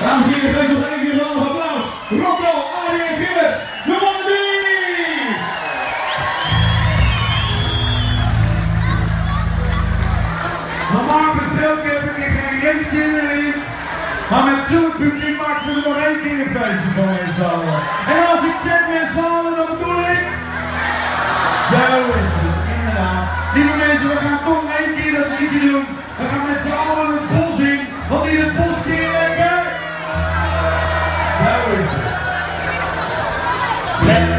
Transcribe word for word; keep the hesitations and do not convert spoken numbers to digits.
Dames en heren, geef nog één keer een round of applaus. Rocco, Arie en Gilles, de Wannabes! Normaal gesproken heb ik er geen reet zin in, maar met zulk publiek maken we er nog één keer een feestje van met z'n allen. En als ik zeg met z'n allen, dan bedoel ik... Zo is het, inderdaad. Lieve mensen, we gaan toch één keer dat liedje doen. We gaan met z'n allen het bos in, want in het bos kun je lekker... Zo is het. Lekker.